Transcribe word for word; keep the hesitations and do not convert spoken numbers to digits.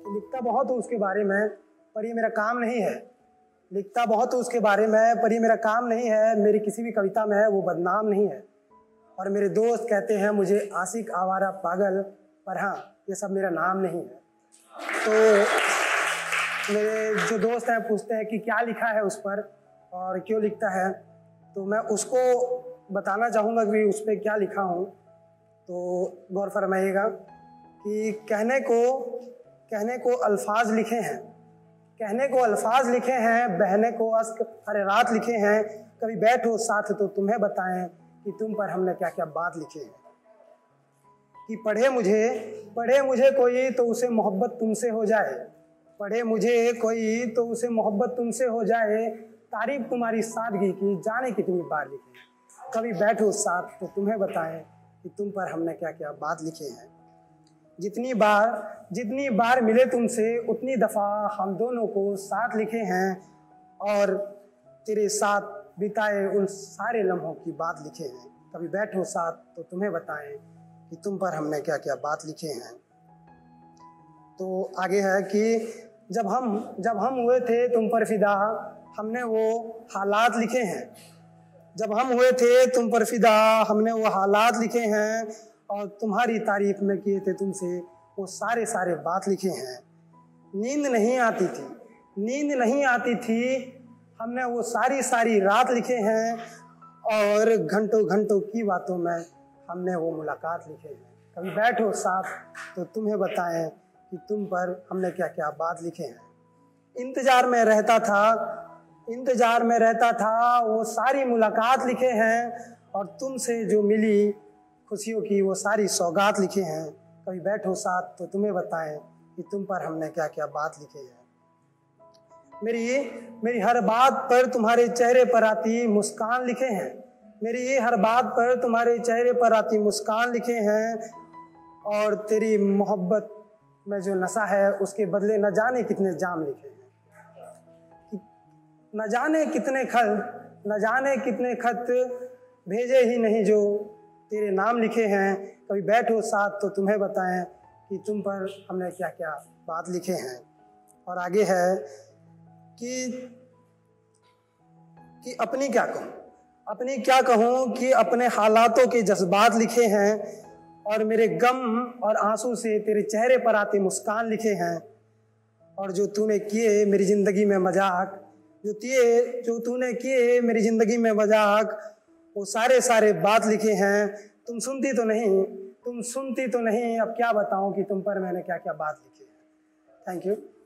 लिखता बहुत हूँ उसके बारे में, पर ये मेरा काम नहीं है। लिखता बहुत हूँ उसके बारे में, पर ये मेरा काम नहीं है। मेरी किसी भी कविता में वो बदनाम नहीं है। और मेरे दोस्त कहते हैं मुझे आशिक, आवारा, पागल, पर हाँ, ये सब मेरा नाम नहीं है। तो मेरे जो दोस्त हैं पूछते हैं कि क्या लिखा है उस पर और क्यों लिखता है, तो मैं उसको बताना चाहूँगा कि उस पर क्या लिखा हूँ। तो गौर फरमाइएगा कि कहने को कहने को अल्फाज लिखे हैं, कहने को अल्फाज लिखे हैं, बहने को अश्क हर रात लिखे हैं। कभी बैठो साथ तो तुम्हें बताएं कि तुम पर हमने क्या क्या बात लिखे हैं। कि पढ़े मुझे पढ़े मुझे कोई तो उसे मोहब्बत तुमसे हो जाए, पढ़े मुझे कोई तो उसे मोहब्बत तुमसे हो जाए। तारीफ तुम्हारी सादगी की जाने कितनी बार लिखे। कभी बैठो साथ तो तुम्हें बताएं कि तुम पर हमने क्या क्या बात लिखे हैं। जितनी बार जितनी बार मिले तुमसे उतनी दफ़ा हम दोनों को साथ लिखे हैं, और तेरे साथ बिताए उन सारे लम्हों की बात लिखे हैं। कभी बैठो साथ तो तुम्हें बताएं कि तुम पर हमने क्या क्या बात लिखे हैं। तो आगे है कि जब हम जब हम हुए थे तुम पर फिदा, हमने वो हालात लिखे हैं। जब हम हुए थे तुम पर फिदा, हमने वो हालात लिखे हैं, और तुम्हारी तारीफ में किए थे तुमसे वो सारे सारे बात लिखे हैं। नींद नहीं आती थी नींद नहीं आती थी हमने वो सारी सारी रात लिखे हैं, और घंटों घंटों की बातों में हमने वो मुलाकात लिखे हैं। कभी बैठो साथ तो तुम्हें बताएं कि तुम पर हमने क्या क्या बात लिखे हैं। इंतजार में रहता था इंतजार में रहता था वो सारी मुलाकात लिखे हैं, और तुमसे जो मिली खुशियों की वो सारी सौगात लिखे हैं। कभी बैठो साथ तो तुम्हें बताएं कि तुम पर हमने क्या क्या बात लिखे हैं। मेरी मेरी हर बात पर तुम्हारे चेहरे पर आती मुस्कान लिखे हैं। मेरी ये हर बात पर तुम्हारे चेहरे पर आती मुस्कान लिखे हैं, और तेरी मोहब्बत में जो नशा है उसके बदले न जाने कितने जाम लिखे हैं। न जाने कितने खत न जाने कितने खत भेजे ही नहीं जो तेरे नाम लिखे हैं। कभी बैठो साथ तो तुम्हें बताएं कि तुम पर हमने क्या क्या बात लिखे हैं। और आगे है कि कि अपनी क्या कहूँ अपनी क्या कहूँ कि अपने हालातों के जज्बात लिखे हैं, और मेरे गम और आंसू से तेरे चेहरे पर आते मुस्कान लिखे हैं। और जो तूने किए मेरी ज़िंदगी में मजाक जो तिए जो तूने किए मेरी ज़िंदगी में मजाक वो सारे सारे बात लिखे हैं। तुम सुनती तो नहीं तुम सुनती तो नहीं अब क्या बताऊं कि तुम पर मैंने क्या क्या बात लिखी है। Thank you.